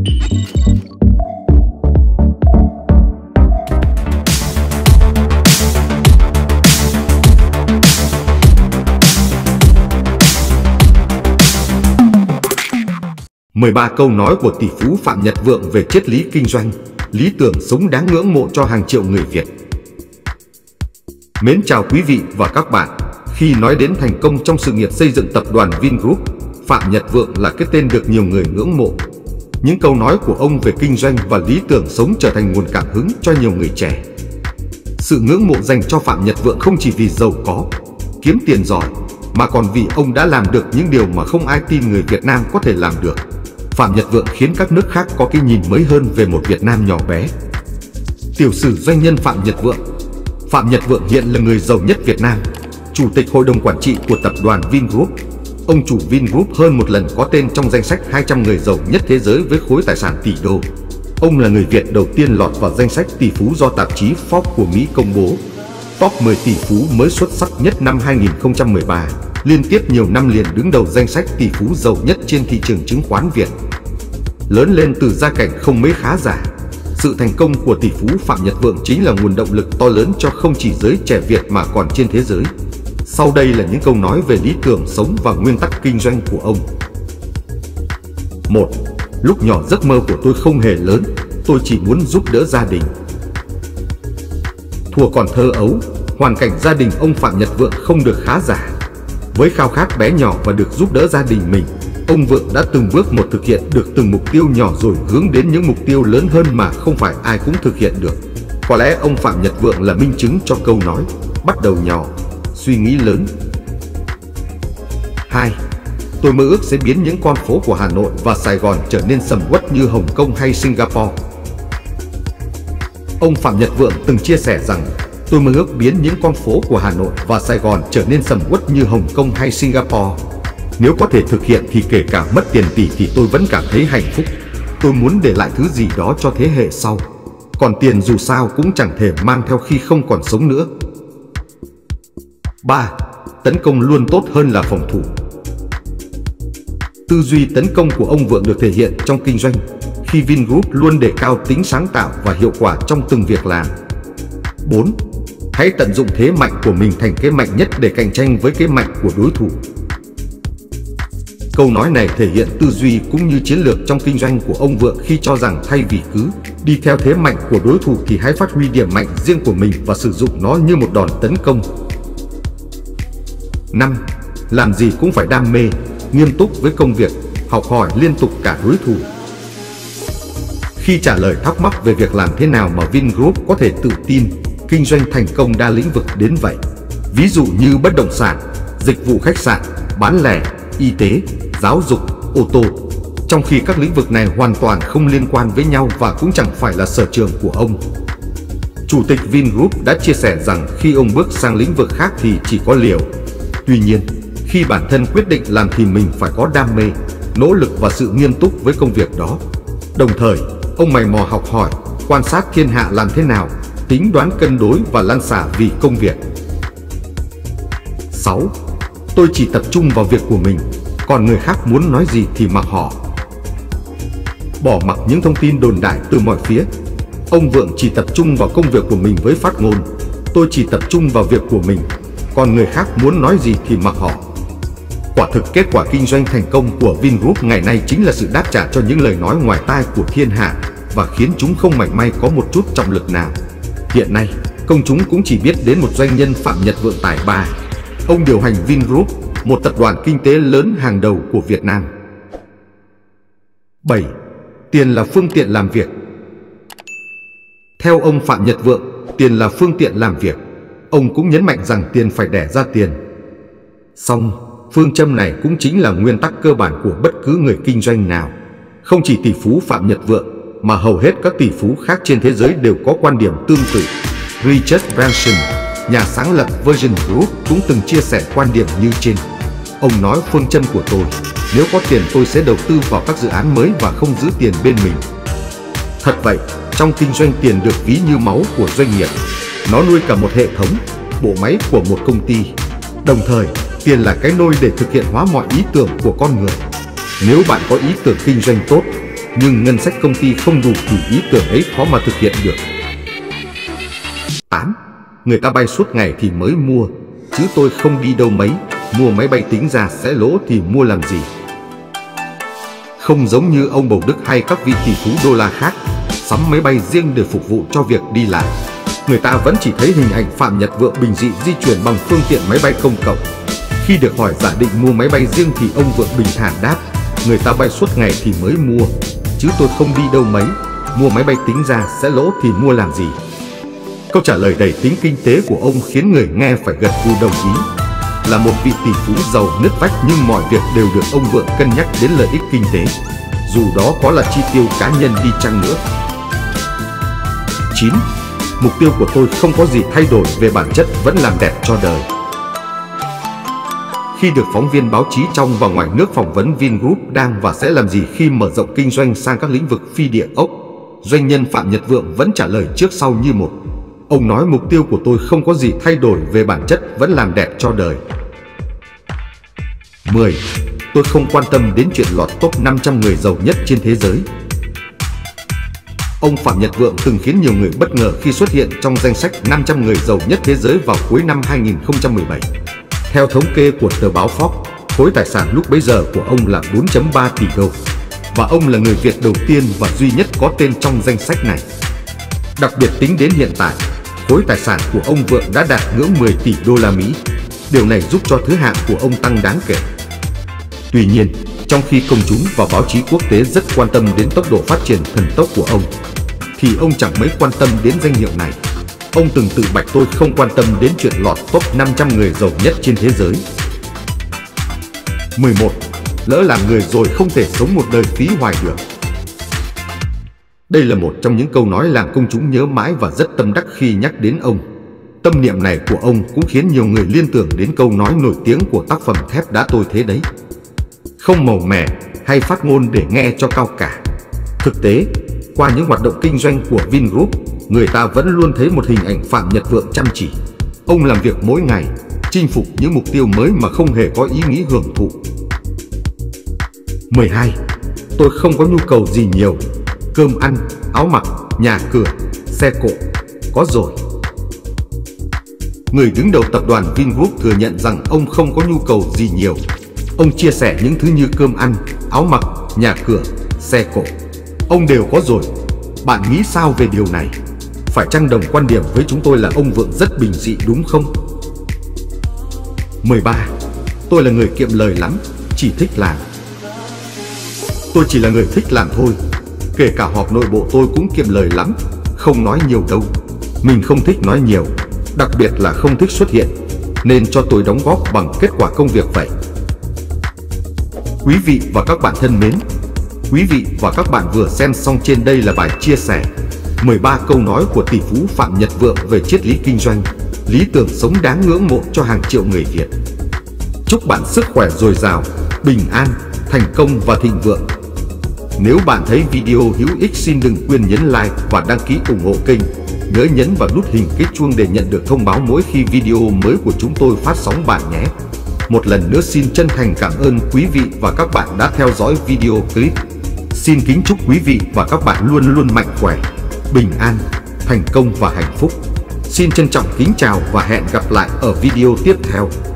13 câu nói của tỷ phú Phạm Nhật Vượng về triết lý kinh doanh, lý tưởng sống đáng ngưỡng mộ cho hàng triệu người Việt. Mến chào quý vị và các bạn. Khi nói đến thành công trong sự nghiệp xây dựng tập đoàn Vingroup, Phạm Nhật Vượng là cái tên được nhiều người ngưỡng mộ. Những câu nói của ông về kinh doanh và lý tưởng sống trở thành nguồn cảm hứng cho nhiều người trẻ. Sự ngưỡng mộ dành cho Phạm Nhật Vượng không chỉ vì giàu có, kiếm tiền giỏi, mà còn vì ông đã làm được những điều mà không ai tin người Việt Nam có thể làm được. Phạm Nhật Vượng khiến các nước khác có cái nhìn mới hơn về một Việt Nam nhỏ bé. Tiểu sử doanh nhân Phạm Nhật Vượng. Phạm Nhật Vượng hiện là người giàu nhất Việt Nam, chủ tịch hội đồng quản trị của tập đoàn Vingroup. Ông chủ Vingroup hơn một lần có tên trong danh sách 200 người giàu nhất thế giới với khối tài sản tỷ đô. Ông là người Việt đầu tiên lọt vào danh sách tỷ phú do tạp chí Forbes của Mỹ công bố. Top 10 tỷ phú mới xuất sắc nhất năm 2013, liên tiếp nhiều năm liền đứng đầu danh sách tỷ phú giàu nhất trên thị trường chứng khoán Việt. Lớn lên từ gia cảnh không mấy khá giả, sự thành công của tỷ phú Phạm Nhật Vượng chính là nguồn động lực to lớn cho không chỉ giới trẻ Việt mà còn trên thế giới. Sau đây là những câu nói về lý tưởng sống và nguyên tắc kinh doanh của ông. 1. Lúc nhỏ giấc mơ của tôi không hề lớn, tôi chỉ muốn giúp đỡ gia đình. Thuở còn thơ ấu, hoàn cảnh gia đình ông Phạm Nhật Vượng không được khá giả. Với khao khát bé nhỏ và được giúp đỡ gia đình mình, ông Vượng đã từng bước một thực hiện được từng mục tiêu nhỏ rồi hướng đến những mục tiêu lớn hơn mà không phải ai cũng thực hiện được. Có lẽ ông Phạm Nhật Vượng là minh chứng cho câu nói bắt đầu nhỏ, suy nghĩ lớn. 2. Tôi mơ ước sẽ biến những con phố của Hà Nội và Sài Gòn trở nên sầm uất như Hồng Kông hay Singapore. Ông Phạm Nhật Vượng từng chia sẻ rằng, tôi mơ ước biến những con phố của Hà Nội và Sài Gòn trở nên sầm uất như Hồng Kông hay Singapore. Nếu có thể thực hiện thì kể cả mất tiền tỷ thì tôi vẫn cảm thấy hạnh phúc. Tôi muốn để lại thứ gì đó cho thế hệ sau. Còn tiền dù sao cũng chẳng thể mang theo khi không còn sống nữa. 3. Tấn công luôn tốt hơn là phòng thủ. Tư duy tấn công của ông Vượng được thể hiện trong kinh doanh, khi Vingroup luôn đề cao tính sáng tạo và hiệu quả trong từng việc làm. 4. Hãy tận dụng thế mạnh của mình thành cái mạnh nhất để cạnh tranh với cái mạnh của đối thủ. Câu nói này thể hiện tư duy cũng như chiến lược trong kinh doanh của ông Vượng khi cho rằng thay vì cứ đi theo thế mạnh của đối thủ thì hãy phát huy điểm mạnh riêng của mình và sử dụng nó như một đòn tấn công. 5. Làm gì cũng phải đam mê, nghiêm túc với công việc, học hỏi liên tục cả đối thủ. Khi trả lời thắc mắc về việc làm thế nào mà Vingroup có thể tự tin kinh doanh thành công đa lĩnh vực đến vậy, ví dụ như bất động sản, dịch vụ khách sạn, bán lẻ, y tế, giáo dục, ô tô, trong khi các lĩnh vực này hoàn toàn không liên quan với nhau và cũng chẳng phải là sở trường của ông. Chủ tịch Vingroup đã chia sẻ rằng khi ông bước sang lĩnh vực khác thì chỉ có liều. Tuy nhiên, khi bản thân quyết định làm thì mình phải có đam mê, nỗ lực và sự nghiêm túc với công việc đó. Đồng thời, ông mày mò học hỏi, quan sát thiên hạ làm thế nào, tính đoán cân đối và lăn xả vì công việc. 6. Tôi chỉ tập trung vào việc của mình, còn người khác muốn nói gì thì mặc họ. Bỏ mặc những thông tin đồn đại từ mọi phía, ông Vượng chỉ tập trung vào công việc của mình với phát ngôn, tôi chỉ tập trung vào việc của mình, còn người khác muốn nói gì thì mặc họ. Quả thực kết quả kinh doanh thành công của Vingroup ngày nay chính là sự đáp trả cho những lời nói ngoài tai của thiên hạ và khiến chúng không mảy may có một chút trọng lực nào. Hiện nay, công chúng cũng chỉ biết đến một doanh nhân Phạm Nhật Vượng tài ba. Ông điều hành Vingroup, một tập đoàn kinh tế lớn hàng đầu của Việt Nam. 7. Tiền là phương tiện làm việc. Theo ông Phạm Nhật Vượng, tiền là phương tiện làm việc. Ông cũng nhấn mạnh rằng tiền phải đẻ ra tiền. Song, phương châm này cũng chính là nguyên tắc cơ bản của bất cứ người kinh doanh nào. Không chỉ tỷ phú Phạm Nhật Vượng, mà hầu hết các tỷ phú khác trên thế giới đều có quan điểm tương tự. Richard Branson, nhà sáng lập Virgin Group, cũng từng chia sẻ quan điểm như trên. Ông nói phương châm của tôi, nếu có tiền tôi sẽ đầu tư vào các dự án mới và không giữ tiền bên mình. Thật vậy, trong kinh doanh tiền được ví như máu của doanh nghiệp. Nó nuôi cả một hệ thống, bộ máy của một công ty. Đồng thời, tiền là cái nôi để thực hiện hóa mọi ý tưởng của con người. Nếu bạn có ý tưởng kinh doanh tốt, nhưng ngân sách công ty không đủ thì ý tưởng ấy khó mà thực hiện được. 8. Người ta bay suốt ngày thì mới mua, chứ tôi không đi đâu mấy, mua máy bay tính ra sẽ lỗ thì mua làm gì. Không giống như ông Bầu Đức hay các vị tỷ phú đô la khác, sắm máy bay riêng để phục vụ cho việc đi lại. Người ta vẫn chỉ thấy hình ảnh Phạm Nhật Vượng bình dị di chuyển bằng phương tiện máy bay công cộng. Khi được hỏi giả định mua máy bay riêng thì ông Vượng bình thản đáp, người ta bay suốt ngày thì mới mua, chứ tôi không đi đâu mấy, mua máy bay tính ra sẽ lỗ thì mua làm gì. Câu trả lời đầy tính kinh tế của ông khiến người nghe phải gật gù đồng ý. Là một vị tỷ phú giàu nứt vách nhưng mọi việc đều được ông Vượng cân nhắc đến lợi ích kinh tế, dù đó có là chi tiêu cá nhân đi chăng nữa. 9. Mục tiêu của tôi không có gì thay đổi về bản chất, vẫn làm đẹp cho đời. Khi được phóng viên báo chí trong và ngoài nước phỏng vấn Vingroup đang và sẽ làm gì khi mở rộng kinh doanh sang các lĩnh vực phi địa ốc, doanh nhân Phạm Nhật Vượng vẫn trả lời trước sau như một. Ông nói mục tiêu của tôi không có gì thay đổi về bản chất, vẫn làm đẹp cho đời. 10. Tôi không quan tâm đến chuyện lọt top 500 người giàu nhất trên thế giới. Ông Phạm Nhật Vượng từng khiến nhiều người bất ngờ khi xuất hiện trong danh sách 500 người giàu nhất thế giới vào cuối năm 2017. Theo thống kê của tờ báo Forbes, khối tài sản lúc bấy giờ của ông là 4.3 tỷ đô, và ông là người Việt đầu tiên và duy nhất có tên trong danh sách này. Đặc biệt tính đến hiện tại, khối tài sản của ông Vượng đã đạt ngưỡng 10 tỷ đô la Mỹ. Điều này giúp cho thứ hạng của ông tăng đáng kể. Tuy nhiên, trong khi công chúng và báo chí quốc tế rất quan tâm đến tốc độ phát triển thần tốc của ông, thì ông chẳng mấy quan tâm đến danh hiệu này. Ông từng tự bạch tôi không quan tâm đến chuyện lọt top 500 người giàu nhất trên thế giới. 11. Lỡ làm người rồi không thể sống một đời phí hoài được. Đây là một trong những câu nói làm công chúng nhớ mãi và rất tâm đắc khi nhắc đến ông. Tâm niệm này của ông cũng khiến nhiều người liên tưởng đến câu nói nổi tiếng của tác phẩm Thép Đá Tôi Thế Đấy. Không màu mè hay phát ngôn để nghe cho cao cả. Thực tế, qua những hoạt động kinh doanh của Vingroup, người ta vẫn luôn thấy một hình ảnh Phạm Nhật Vượng chăm chỉ. Ông làm việc mỗi ngày, chinh phục những mục tiêu mới mà không hề có ý nghĩ hưởng thụ. 12. Tôi không có nhu cầu gì nhiều. Cơm ăn, áo mặc, nhà cửa, xe cộ, có rồi. Người đứng đầu tập đoàn Vingroup thừa nhận rằng ông không có nhu cầu gì nhiều. Ông chia sẻ những thứ như cơm ăn, áo mặc, nhà cửa, xe cộ, ông đều có rồi. Bạn nghĩ sao về điều này? Phải chăng đồng quan điểm với chúng tôi là ông Vượng rất bình dị đúng không? 13. Tôi là người kiệm lời lắm, chỉ thích làm. Tôi chỉ là người thích làm thôi. Kể cả họp nội bộ tôi cũng kiệm lời lắm, không nói nhiều đâu. Mình không thích nói nhiều, đặc biệt là không thích xuất hiện, nên cho tôi đóng góp bằng kết quả công việc vậy. Quý vị và các bạn thân mến, quý vị và các bạn vừa xem xong trên đây là bài chia sẻ 13 câu nói của tỷ phú Phạm Nhật Vượng về triết lý kinh doanh, lý tưởng sống đáng ngưỡng mộ cho hàng triệu người Việt. Chúc bạn sức khỏe dồi dào, bình an, thành công và thịnh vượng. Nếu bạn thấy video hữu ích xin đừng quên nhấn like và đăng ký ủng hộ kênh. Nhớ nhấn vào nút hình cái chuông để nhận được thông báo mỗi khi video mới của chúng tôi phát sóng bạn nhé. Một lần nữa xin chân thành cảm ơn quý vị và các bạn đã theo dõi video clip. Xin kính chúc quý vị và các bạn luôn luôn mạnh khỏe, bình an, thành công và hạnh phúc. Xin trân trọng kính chào và hẹn gặp lại ở video tiếp theo.